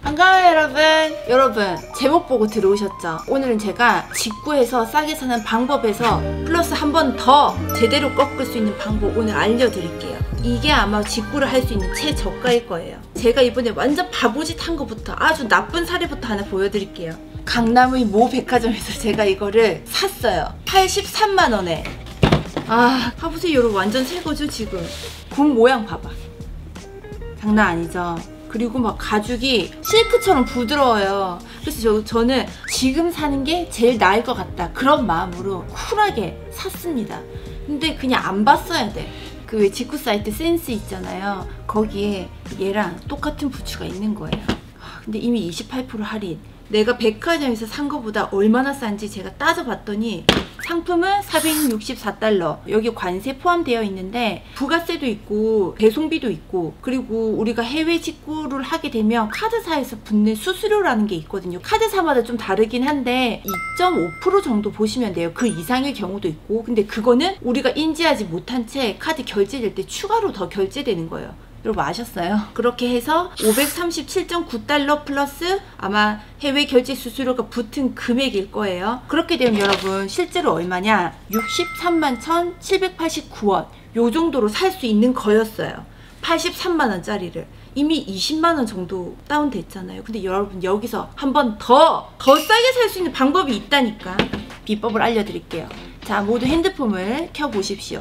반가워요 여러분 제목 보고 들어오셨죠? 오늘은 제가 직구에서 싸게 사는 방법에서 플러스 한 번 더 제대로 꺾을 수 있는 방법 오늘 알려드릴게요. 이게 아마 직구를 할 수 있는 최저가일 거예요. 제가 이번에 완전 바보짓 한 거부터 아주 나쁜 사례부터 하나 보여드릴게요. 강남의 모 백화점에서 제가 이거를 샀어요. 83만원에. 아 봐보세요 여러분, 완전 새거죠 지금. 굽 모양 봐봐, 장난 아니죠? 그리고 막 가죽이 실크처럼 부드러워요. 그래서 저는 지금 사는 게 제일 나을 것 같다, 그런 마음으로 쿨하게 샀습니다. 근데 그냥 안 봤어야 돼. 그 왜 직구 사이트 센스 있잖아요, 거기에 얘랑 똑같은 부츠가 있는 거예요. 근데 이미 28% 할인. 내가 백화점에서 산 거보다 얼마나 싼지 제가 따져봤더니 상품은 464달러, 여기 관세 포함되어 있는데 부가세도 있고 배송비도 있고, 그리고 우리가 해외 직구를 하게 되면 카드사에서 붙는 수수료라는 게 있거든요. 카드사마다 좀 다르긴 한데 2.5% 정도 보시면 돼요. 그 이상의 경우도 있고. 근데 그거는 우리가 인지하지 못한 채 카드 결제될 때 추가로 더 결제되는 거예요. 여러분 아셨어요? 그렇게 해서 537.9달러 플러스 아마 해외 결제 수수료가 붙은 금액일 거예요. 그렇게 되면 여러분 실제로 얼마냐? 63만 1,789원 요 정도로 살 수 있는 거였어요. 83만원짜리를. 이미 20만원 정도 다운됐잖아요. 근데 여러분 여기서 한 번 더 싸게 살 수 있는 방법이 있다니까. 비법을 알려드릴게요. 자, 모두 핸드폰을 켜보십시오.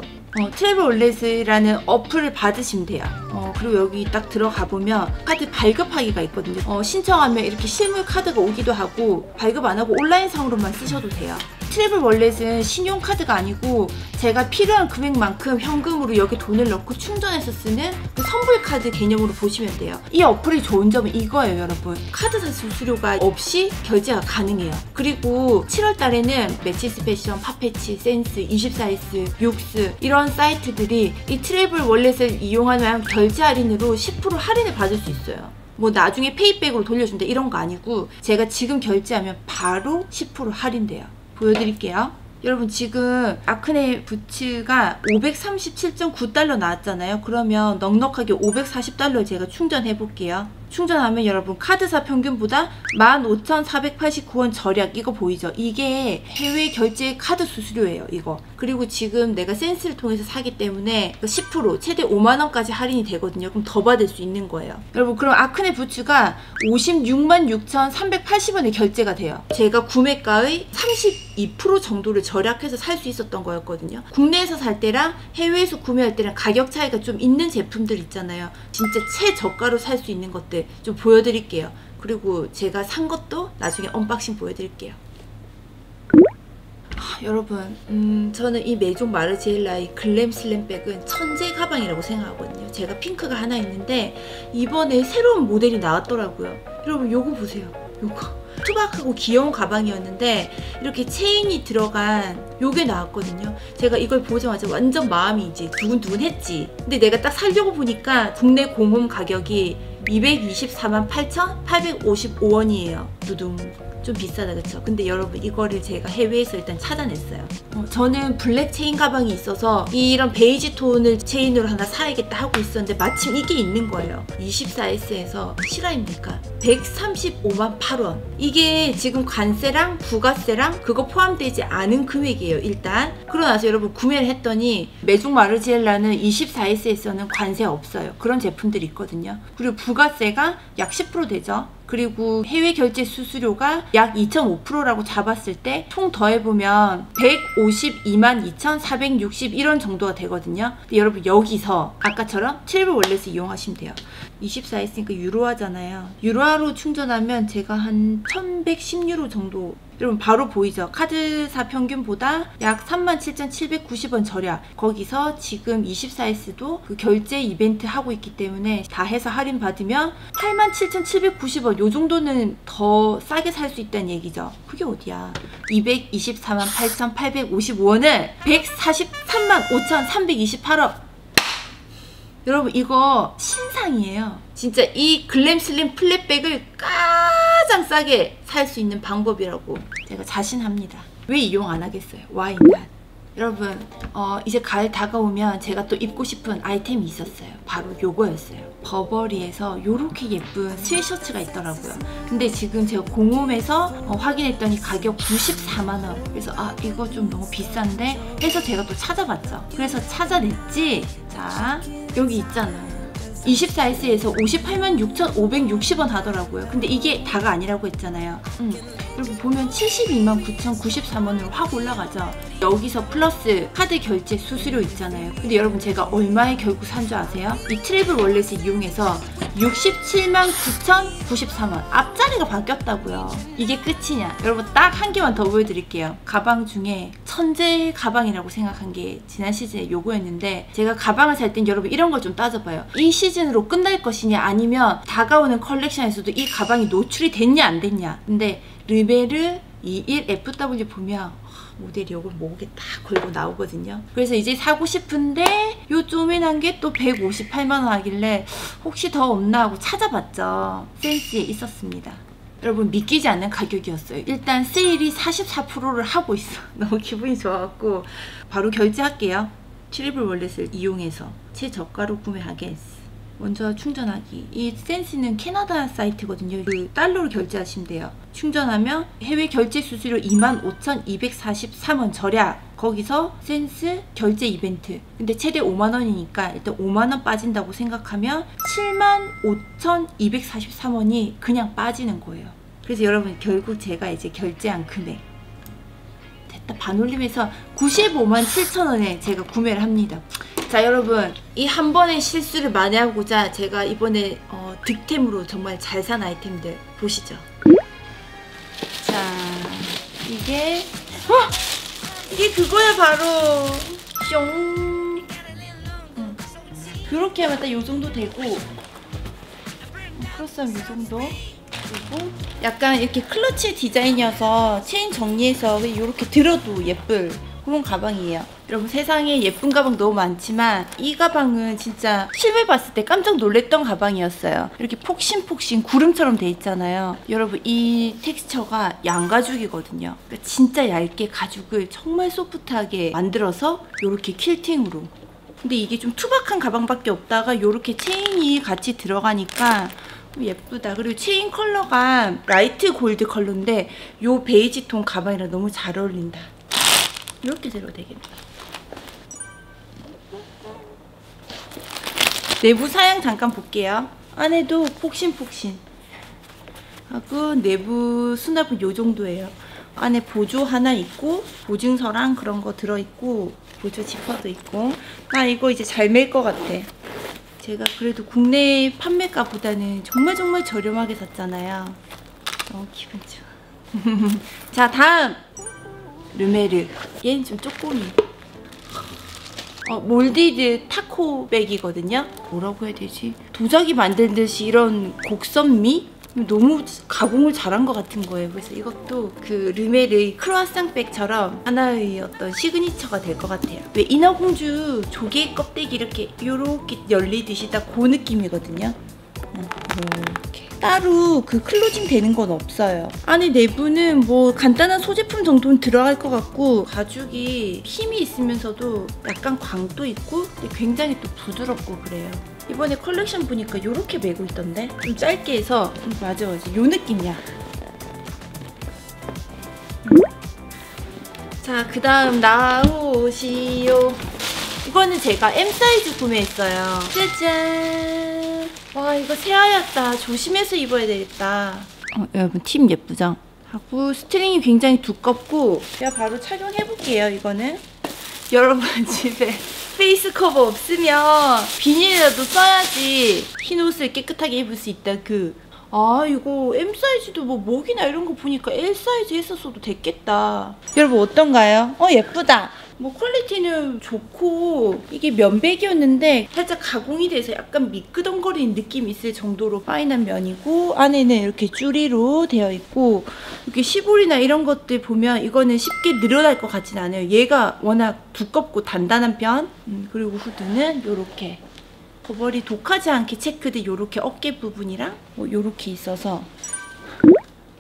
트래블월렛이라는 어플을 받으시면 돼요. 그리고 여기 딱 들어가 보면 카드 발급하기가 있거든요. 신청하면 이렇게 실물 카드가 오기도 하고, 발급 안 하고 온라인상으로만 쓰셔도 돼요. 트래블월렛은 신용카드가 아니고 제가 필요한 금액만큼 현금으로 여기 돈을 넣고 충전해서 쓰는 그 선불카드 개념으로 보시면 돼요. 이 어플이 좋은 점은 이거예요 여러분. 카드사 수수료가 없이 결제가 가능해요. 그리고 7월 달에는 매치스 패션, 팝패치, 센스, 24S, 육스 이런 사이트들이 이 트래블월렛을 이용하면 결제 할인으로 10% 할인을 받을 수 있어요. 뭐 나중에 페이백으로 돌려준다 이런 거 아니고 제가 지금 결제하면 바로 10% 할인돼요. 보여드릴게요. 여러분 지금 아크네 부츠가 537.9달러 나왔잖아요. 그러면 넉넉하게 540달러 제가 충전해 볼게요. 충전하면 여러분 카드사 평균보다 15,489원 절약. 이거 보이죠? 이게 해외 결제 카드 수수료예요 이거. 그리고 지금 내가 센스를 통해서 사기 때문에 10% 최대 5만원까지 할인이 되거든요. 그럼 더 받을 수 있는 거예요. 여러분 그럼 아크네 부츠가 56만 6,380원에 결제가 돼요. 제가 구매가의 32% 정도를 절약해서 살 수 있었던 거였거든요. 국내에서 살 때랑 해외에서 구매할 때랑 가격 차이가 좀 있는 제품들 있잖아요. 진짜 최저가로 살 수 있는 것들 좀 보여드릴게요. 그리고 제가 산 것도 나중에 언박싱 보여드릴게요. 여러분 저는 이 메종 마르지엘라의 글램 슬램 백은 천재 가방이라고 생각하거든요. 제가 핑크가 하나 있는데 이번에 새로운 모델이 나왔더라고요. 여러분 요거 보세요. 요거 투박하고 귀여운 가방이었는데 이렇게 체인이 들어간 요게 나왔거든요. 제가 이걸 보자마자 완전 마음이 이제 두근두근 했지. 근데 내가 딱 사려고 보니까 국내 공홈 가격이 224만 8,855원이에요. 두둥. 좀 비싸다 그쵸? 근데 여러분 이거를 제가 해외에서 일단 찾아냈어요. 저는 블랙 체인 가방이 있어서 이런 베이지 톤을 체인으로 하나 사야겠다 하고 있었는데 마침 이게 있는 거예요. 24S에서 실화입니까? 135만 8원. 이게 지금 관세랑 부가세랑 그거 포함되지 않은 금액이에요 일단. 그러고 나서 여러분 구매를 했더니 메종 마르지엘라는 24S에서는 관세 없어요. 그런 제품들이 있거든요. 그리고 부가세가 약 10% 되죠. 그리고 해외 결제 수수료가 약 2.5%라고 잡았을 때 총 더해보면 152만 2,461원 정도가 되거든요. 근데 여러분 여기서 아까처럼 트래블월렛을 이용하시면 돼요. 24S니까 유로화잖아요. 유로화로 충전하면 제가 한 1110유로 정도. 여러분 바로 보이죠? 카드사 평균보다 약 37,790원 절약. 거기서 지금 24S도 그 결제 이벤트 하고 있기 때문에 다 해서 할인 받으면 87,790원 요 정도는 더 싸게 살 수 있다는 얘기죠. 그게 어디야? 224만 8,855원을 143만 5,328원. 여러분 이거 신상이에요. 진짜 이 글램 슬림 플랫백을 가장 싸게 살 수 있는 방법이라고 제가 자신합니다. 왜 이용 안 하겠어요? Why not? 여러분 이제 가을 다가오면 제가 또 입고 싶은 아이템이 있었어요. 바로 요거였어요. 버버리에서 요렇게 예쁜 스웨셔츠가 있더라고요. 근데 지금 제가 공홈에서 확인했더니 가격 94만원. 그래서 이거 좀 너무 비싼데 해서 제가 또 찾아봤죠. 그래서 찾아냈지. 자, 여기 있잖아. 24S에서 58만 6,560원 하더라고요. 근데 이게 다가 아니라고 했잖아요. 여러분 보면 72만 9,093원으로 확 올라가죠. 여기서 플러스 카드 결제 수수료 있잖아요. 근데 여러분 제가 얼마에 결국 산 줄 아세요? 이 트래블 월렛을 이용해서 67만 9,093원. 앞자리가 바뀌었다고요. 이게 끝이냐? 여러분 딱 한 개만 더 보여드릴게요. 가방 중에 천재 가방이라고 생각한 게 지난 시즌에 요거였는데, 제가 가방을 살 땐 여러분 이런 걸 좀 따져봐요. 이 시즌으로 끝날 것이냐, 아니면 다가오는 컬렉션에서도 이 가방이 노출이 됐냐 안 됐냐. 근데 르메르 21FW 보면 모델이 요걸 목에 딱 걸고 나오거든요. 그래서 이제 사고 싶은데 요 쪼매난 게 또 158만원 하길래 혹시 더 없나 하고 찾아봤죠. 센스에 있었습니다. 여러분 믿기지 않는 가격이었어요. 일단 세일이 44%를 하고 있어. 너무 기분이 좋아갖고 바로 결제할게요. 트래블 월렛을 이용해서 최저가로 구매하겠습니다. 먼저 충전하기. 이 센스는 캐나다 사이트거든요. 그 달러로 결제하시면 돼요. 충전하면 해외 결제 수수료 25,243원 절약. 거기서 센스 결제 이벤트. 근데 최대 5만원이니까 일단 5만원 빠진다고 생각하면 75,243원이 그냥 빠지는 거예요. 그래서 여러분 결국 제가 이제 결제한 금액 됐다 반올림해서 95만 7천원에 제가 구매를 합니다. 자 여러분, 이 한 번의 실수를 만회하고자 제가 이번에 득템으로 정말 잘 산 아이템들 보시죠. 자, 이게 그거야 바로 뿅. 이렇게 하면 딱 요 정도 되고, 플러스하면 요 정도. 그리고 약간 이렇게 클러치 디자인이어서 체인 정리해서 이렇게 들어도 예쁠 그런 가방이에요. 여러분 세상에 예쁜 가방 너무 많지만 이 가방은 진짜 실물 봤을 때 깜짝 놀랐던 가방이었어요. 이렇게 폭신폭신 구름처럼 돼 있잖아요. 여러분 이 텍스처가 양가죽이거든요. 그러니까 진짜 얇게 가죽을 정말 소프트하게 만들어서 이렇게 퀼팅으로. 근데 이게 좀 투박한 가방밖에 없다가 이렇게 체인이 같이 들어가니까 예쁘다. 그리고 체인 컬러가 라이트 골드 컬러인데 요 베이지 톤 가방이랑 너무 잘 어울린다. 이렇게 들어도 되겠네. 내부 사양 잠깐 볼게요. 안에도 폭신폭신 하고 내부 수납은 요 정도예요. 안에 보조 하나 있고 보증서랑 그런 거 들어있고 보조 지퍼도 있고. 나 이거 이제 잘 멜 것 같아. 제가 그래도 국내 판매가보다는 정말 저렴하게 샀잖아요. 너무 기분 좋아. 자 다음 르메르. 얘는 좀 쪼꼬미. 몰디드 타코백이거든요. 뭐라고 해야 되지? 도자기 만들듯이 이런 곡선미? 너무 가공을 잘한 것 같은 거예요. 그래서 이것도 그 르메르의 크루아상백처럼 하나의 어떤 시그니처가 될 것 같아요. 왜 인어공주 조개 껍데기 이렇게 열리듯이 딱 그 느낌이거든요. 이렇게 따로 그 클로징 되는 건 없어요. 안에 내부는 뭐 간단한 소제품 정도는 들어갈 것 같고, 가죽이 힘이 있으면서도 약간 광도 있고 근데 굉장히 또 부드럽고 그래요. 이번에 컬렉션 보니까 요렇게 메고 있던데? 좀 짧게 해서 맞아 요 느낌이야. 자 그 다음 나오시오. 이거는 제가 M 사이즈 구매했어요. 짜잔. 와 이거 새하얗다. 조심해서 입어야 되겠다. 여러분 팁 예쁘죠? 하고 스트링이 굉장히 두껍고 제가 바로 착용해볼게요. 이거는 여러분 집에 페이스 커버 없으면 비닐이라도 써야지 흰 옷을 깨끗하게 입을 수 있다. 이거 M 사이즈도 뭐 목이나 이런 거 보니까 L 사이즈 했었어도 됐겠다. 여러분 어떤가요? 예쁘다. 뭐 퀄리티는 좋고, 이게 면백이었는데 살짝 가공이 돼서 약간 미끄덩거리는 느낌이 있을 정도로 파인한 면이고, 안에는 이렇게 쭈리로 되어 있고, 이렇게 시볼이나 이런 것들 보면 이거는 쉽게 늘어날 것 같진 않아요. 얘가 워낙 두껍고 단단한 편. 그리고 후드는 요렇게 버버리 독하지 않게 체크드 요렇게 어깨 부분이랑 뭐 요렇게 있어서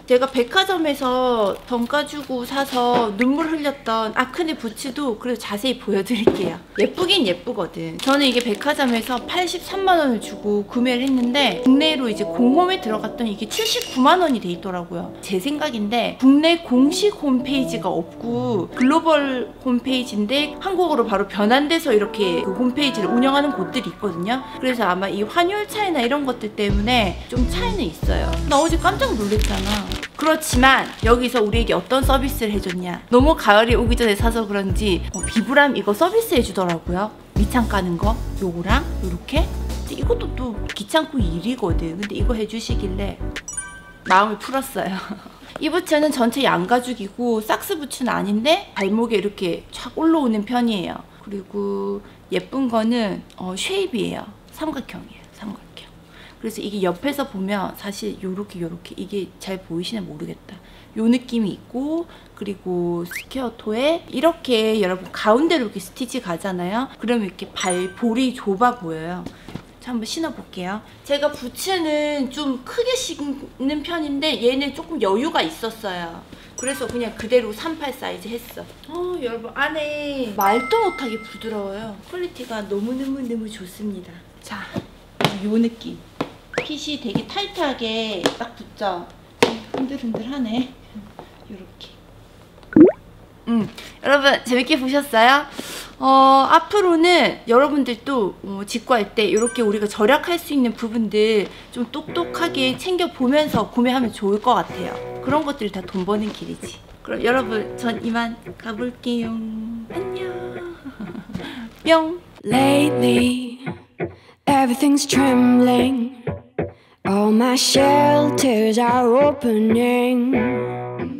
제가 백화점에서 정가 주고 사서 눈물 흘렸던 아크네 부츠도 그래도 자세히 보여드릴게요. 예쁘긴 예쁘거든. 저는 이게 백화점에서 83만 원을 주고 구매를 했는데 국내로 이제 공홈에 들어갔더니 이게 79만 원이 돼 있더라고요. 제 생각인데 국내 공식 홈페이지가 없고 글로벌 홈페이지인데 한국어로 바로 변환돼서 이렇게 그 홈페이지를 운영하는 곳들이 있거든요. 그래서 아마 이 환율 차이나 이런 것들 때문에 좀 차이는 있어요. 나 어제 깜짝 놀랐잖아. 그렇지만 여기서 우리에게 어떤 서비스를 해줬냐, 너무 가을이 오기 전에 사서 그런지 비브람 이거 서비스 해주더라고요. 밑창 까는 거 요거랑 요렇게. 근데 이것도 또 귀찮고 일이거든. 근데 이거 해주시길래 마음을 풀었어요. 이 부츠는 전체 양가죽이고 삭스 부츠는 아닌데 발목에 이렇게 쫙 올라오는 편이에요. 그리고 예쁜 거는 쉐입이에요. 삼각형이에요. 삼각형. 그래서 이게 옆에서 보면 사실 요렇게 이게 잘 보이시나 모르겠다. 요 느낌이 있고, 그리고 스퀘어토에 이렇게 여러분 가운데로 이렇게 스티치 가잖아요. 그러면 이렇게 볼이 좁아 보여요. 자, 한번 신어볼게요. 제가 부츠는 좀 크게 신는 편인데 얘는 조금 여유가 있었어요. 그래서 그냥 그대로 38 사이즈 했어. 여러분 안에 말도 못하게 부드러워요. 퀄리티가 너무너무 좋습니다. 자, 요 느낌. 핏이 되게 타이트하게 딱 붙죠? 흔들흔들하네. 요렇게. 여러분 재밌게 보셨어요? 앞으로는 여러분들도 직구할 때 이렇게 우리가 절약할 수 있는 부분들 좀 똑똑하게 챙겨보면서 구매하면 좋을 것 같아요. 그런 것들이 다 돈 버는 길이지. 그럼 여러분 전 이만 가볼게요. 안녕. 뿅. Lately, everything's trembling. All my shelters are opening.